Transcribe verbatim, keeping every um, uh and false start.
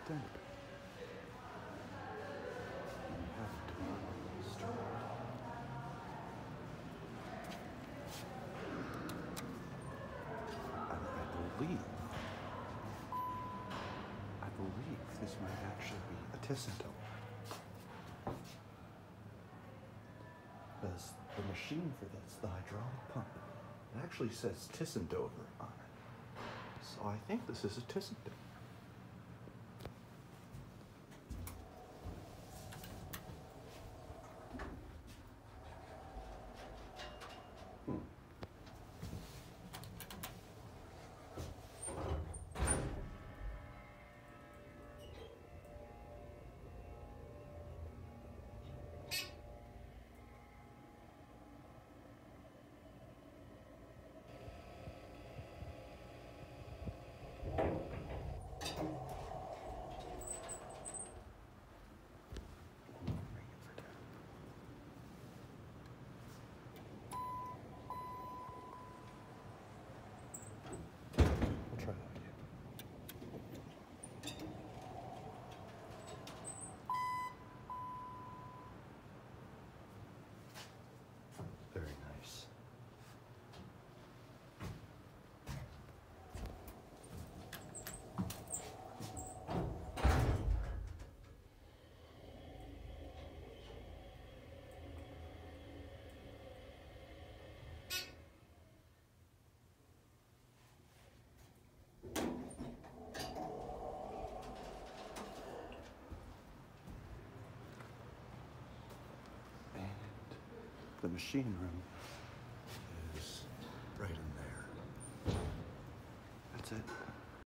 Then you have to start. I, I believe, I believe this might actually be a Tissanto. Because the machine for this, the hydraulic pump, it actually says Tissandover on it. So I think this is a Tissanto. Hmm. We'll try that again. Very nice. And the machine room